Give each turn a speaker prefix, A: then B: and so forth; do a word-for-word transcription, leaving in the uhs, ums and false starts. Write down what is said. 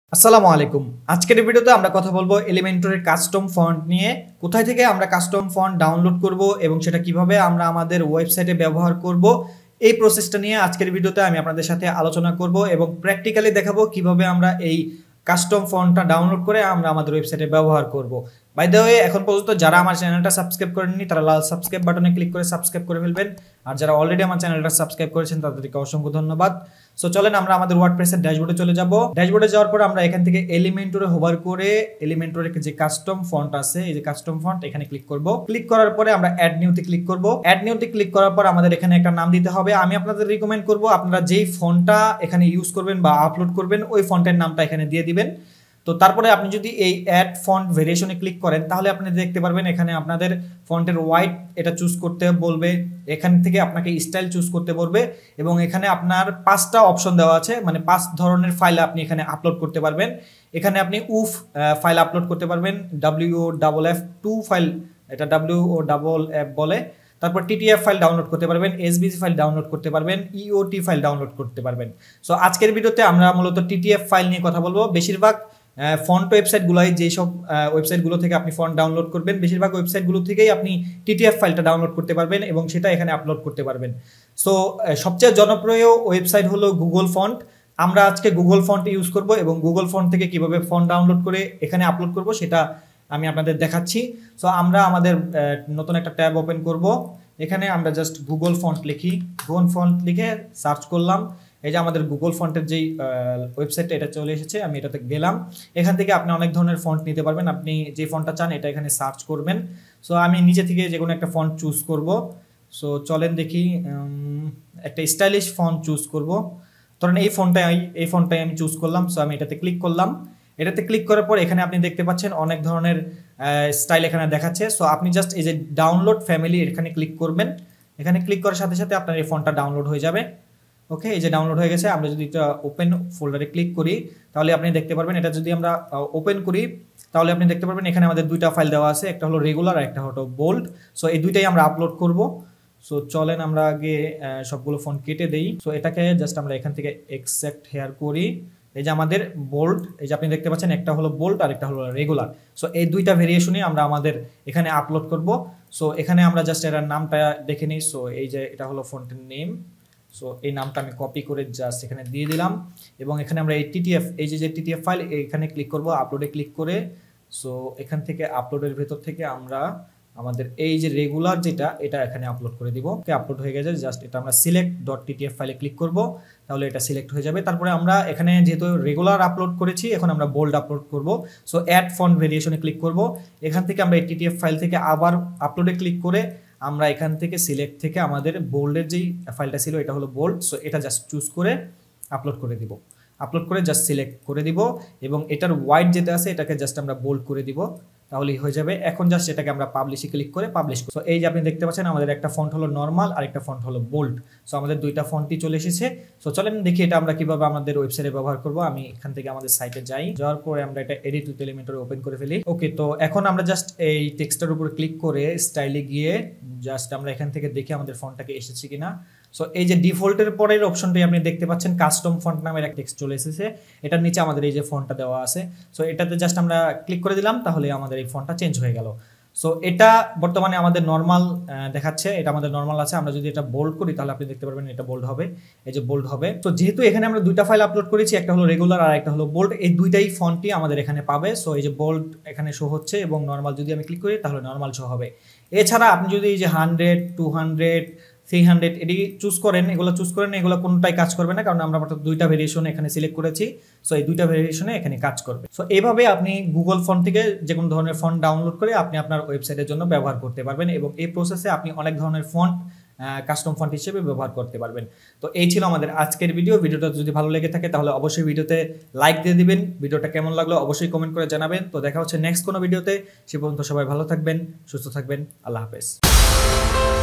A: আসসালামু আলাইকুম। আজকের ভিডিওতে আমরা কথা বলবো এলিমেন্টরের কাস্টম ফন্ট নিয়ে। কোথায় থেকে আমরা কাস্টম ফন্ট ডাউনলোড করব এবং সেটা কিভাবে আমরা আমাদের ওয়েবসাইটে ব্যবহার করব, এই প্রসেসটা নিয়ে আজকের ভিডিওতে আমি আপনাদের সাথে আলোচনা করব এবং প্র্যাকটিক্যালি দেখাবো কিভাবে আমরা এই কাস্টম ফন্টটা ডাউনলোড করে আমরা আমাদের ওয়েবসাইটে ব্যবহার করব। বাই দ্য ওয়ে, এখন পর্যন্ত যারা আমার চ্যানেলটা সাবস্ক্রাইব করেননি তারা লাল সাবস্ক্রাইব বাটনে ক্লিক করে সাবস্ক্রাইব করে ফেলবেন, আর যারা অলরেডি আমার চ্যানেলটা সাবস্ক্রাইব করেছেন তাদেরকে অসংখ্য ধন্যবাদ। সো চলেন আমরা আমাদের ওয়ার্ডপ্রেসের ড্যাশবোর্ডে চলে যাব। ড্যাশবোর্ডে যাওয়ার পর আমরা এখান থেকে এলিমেন্টরে হোভার করে এলিমেন্টরের যে কাস্টম ফন্ট আছে, এই যে কাস্টম ফন্ট, এখানে ক্লিক করব। ক্লিক করার পরে আমরা অ্যাড নিউতে ক্লিক করব। অ্যাড নিউতে ক্লিক করার পর আমাদের এখানে একটা নাম দিতে হবে। আমি আপনাদের রিকমেন্ড করব আপনারা যেই ফন্টটা এখানে ইউজ করবেন বা আপলোড করবেন ওই ফন্টের নামটা এখানে দিয়ে দিবেন। তো তারপরে আপনি যদি এই অ্যাড ফন্ট ভেরিয়েশনে ক্লিক করেন তাহলে আপনি দেখতে পারবেন এখানে আপনাদের ফন্টের হোয়াইট এটা চুজ করতে বলবে, এখান থেকে আপনাকে স্টাইল চুজ করতে বলবে এবং এখানে আপনার পাঁচটা অপশন দেওয়া আছে, মানে পাঁচ ধরনের ফাইল আপনি এখানে আপলোড করতে পারবেন। এখানে আপনি উফ ফাইল আপলোড করতে পারবেন, W double F two file, এটা ডাব্লিউ ও ডাবল এফ বলে। তারপর টিটিএফ ফাইল ডাউনলোড করতে পারবেন, এসবিসি ফাইল ডাউনলোড করতে পারবেন, ইওটি ফাইল ডাউনলোড করতে পারবেন। সো আজকের ভিডিওতে আমরা মূলত টিটিএফ ফাইল নিয়ে কথা বলবো। বেশিরভাগ ফন্ট ওয়েবসাইটগুলোয় যেসব ওয়েবসাইটগুলো থেকে আপনি ফন্ট ডাউনলোড করবেন, বেশিরভাগ ওয়েবসাইটগুলো থেকেই আপনি টিটিএফ ফাইলটা ডাউনলোড করতে পারবেন এবং সেটা এখানে আপলোড করতে পারবেন। সো সবচেয়ে জনপ্রিয় ওয়েবসাইট হলো গুগল ফন্ট। আমরা আজকে গুগল ফন্ট ইউজ করব এবং গুগল ফন্ট থেকে কিভাবে ফন্ট ডাউনলোড করে এখানে আপলোড করব সেটা আমি আপনাদের দেখাচ্ছি। সো আমরা আমাদের নতুন একটা ট্যাব ওপেন করব। এখানে আমরা জাস্ট গুগল ফন্ট লিখি, গুগল ফন্ট লিখে সার্চ করলাম। এই যে আমাদের গুগল ফন্টের যেই ওয়েবসাইটটা এটা চলে এসেছে, আমি এটাতে গেলাম। এখান থেকে আপনি অনেক ধরনের ফন্ট নিতে পারবেন, আপনি যে ফন্টটা চান এটা এখানে সার্চ করবেন। সো আমি নিজে থেকে যে কোনো একটা ফন্ট চুজ করব। সো চলেন দেখি, একটা স্টাইলিশ ফন্ট চুজ করব। ধরেন এই ফন্টটাই এই ফন্টটাই আমি চুজ করলাম। সো আমি এটাতে ক্লিক করলাম। এটাতে ক্লিক করার পর এখানে আপনি দেখতে পাচ্ছেন অনেক ধরনের স্টাইল এখানে দেখাচ্ছে। সো আপনি জাস্ট এই যে ডাউনলোড ফ্যামিলি এখানে ক্লিক করবেন। এখানে ক্লিক করার সাথে সাথে আপনার এই ফন্টটা ডাউনলোড হয়ে যাবে। ওকে, এই যে ডাউনলোড হয়ে গেছে। আমরা যদি এটা ওপেন ফোল্ডারে ক্লিক করি তাহলে আপনি দেখতে পারবেন, এটা যদি আমরা ওপেন করি তাহলে আপনি দেখতে পারবেন এখানে আমাদের দুইটা ফাইল দেওয়া আছে, একটা হলো রেগুলার আর একটা হলো বোল্ড। সো এই দুইটাই আমরা আপলোড করব। সো চলেন আমরা আগে সবগুলো ফন্ট কেটে দেই। সো এটাকে জাস্ট আমরা এখান থেকে এক্সেপ্ট হেয়ার করি। এই যে আমাদের বোল্ড, এই যে আপনি দেখতে পাচ্ছেন একটা হলো বোল্ড আর একটা হলো রেগুলার। সো এই দুইটা ভেরিয়েশনই আমরা আমাদের এখানে আপলোড করব। সো এখানে আমরা জাস্ট এটার নামটা দেখে নিই। সো এই যে এটা হলো ফন্টের নেম। সো এই নামটা আমি কপি করে জাস্ট এখানে দিয়ে দিলাম এবং এখানে আমরা এই টিটিএফ, এই যে যে টিটিএফ ফাইল, এখানে ক্লিক করব, আপলোডে ক্লিক করে। সো এখান থেকে আপলোডের ভেতর থেকে আমরা আমাদের এই যে রেগুলার যেটা এটা এখানে আপলোড করে দিব। ওকে, আপলোড হয়ে গেছে। জাস্ট এটা আমরা সিলেক্ট ডট টিটিএফ ফাইলে ক্লিক করব, তাহলে এটা সিলেক্ট হয়ে যাবে। তারপরে আমরা এখানে যেহেতু রেগুলার আপলোড করেছি এখন আমরা বোল্ড আপলোড করব। সো অ্যাড ফন্ট ভেরিয়েশনে ক্লিক করব। এখান থেকে আমরা এই টিটিএফ ফাইল থেকে আবার আপলোডে ক্লিক করে আমরা এখান থেকে সিলেক্ট থেকে আমাদের বোল্ডের যেই ফাইলটা ছিল এটা হলো বোল্ড। সো এটা জাস্ট চুজ করে আপলোড করে দিব। আপলোড করে জাস্ট সিলেক্ট করে দিব এবং এটার হোয়াইট যেটা আছে এটাকে জাস্ট আমরা বোল্ড করে দিব, তাহলেই হয়ে যাবে। এখন জাস্ট এটাকে আমরা পাবলিশে ক্লিক করে পাবলিশ করব। সো এই যে আপনি দেখতে পাচ্ছেন আমাদের একটা ফন্ট হলো নর্মাল আর একটা ফন্ট হলো বোল্ড। সো আমাদের দুইটা ফন্টই চলে এসেছে। সো চলেন দেখি এটা আমরা কিভাবে আমাদের ওয়েবসাইটে ব্যবহার করব। আমি এখান থেকে আমাদের সাইটে যাই, যাওয়ার পরে আমরা এটা এডিট উইথ এলিমেন্টর ওপেন করে ফেলি। ওকে, তো এখন আমরা জাস্ট এই টেক্সটের উপর ক্লিক করে স্টাইলে গিয়ে জাস্ট আমরা এখান থেকে দেখি আমাদের ফন্টটাকে এসেছে কিনা। সো এই যে ডিফল্টের পরের অপশনটাই আপনি দেখতে পাচ্ছেন, কাস্টম ফন্ট নামের একটা টেক্সট চলে এসেছে। এটার নিচে আমাদের এই যে ফন্টটা দেওয়া আছে। সো এটাতে জাস্ট আমরা ক্লিক করে দিলাম, তাহলে আমাদের এই ফন্টটা চেঞ্জ হয়ে গেল। সো এটা বর্তমানে আমাদের নর্মাল দেখাচ্ছে, এটা আমাদের নর্মাল আছে। আমরা যদি এটা বোল্ড করি তাহলে আপনি দেখতে পারবেন এটা বোল্ড হবে, এই যে বোল্ড হবে। তো যেহেতু এখানে আমরা দুইটা ফাইল আপলোড করেছি, একটা হলো রেগুলার আর একটা হলো বোল্ড, এই দুইটাই ফন্টই আমাদের এখানে পাবে। সো এই যে বোল্ড এখানে শো হচ্ছে এবং নর্মাল যদি আমি ক্লিক করি তাহলে নর্মাল শো হবে। এছাড়া আপনি যদি এই যে hundred, two hundred, three hundred এটি চুজ করেন, এগুলো চুজ করেন, এগুলো কোনটাই কাজ করবে না, কারণ আমরা দুইটা ভেরিয়েশন এখানে সিলেক্ট করেছি। সো এই দুইটা ভেরিয়েশনে এখানে কাজ করবে। সো এইভাবে আপনি গুগল ফন্ট থেকে যে কোনো ধরনের ফন্ট ডাউনলোড করে আপনি আপনার ওয়েবসাইটের জন্য ব্যবহার করতে পারবেন এবং এই প্রসেসে আপনি অনেক ধরনের ফন্ট কাস্টম ফন্ট হিসেবে ব্যবহার করতে পারবেন। তো এই ছিল আমাদের আজকের ভিডিও। ভিডিওটা যদি ভালো লেগে থাকে তাহলে অবশ্যই ভিডিওতে লাইক দিয়ে দিবেন। ভিডিওটা কেমন লাগলো অবশ্যই কমেন্ট করে জানাবেন। তো দেখা হচ্ছে নেক্সট কোনো ভিডিওতে। সে পর্যন্ত সবাই ভালো থাকবেন, সুস্থ থাকবেন। আল্লাহ হাফেজ।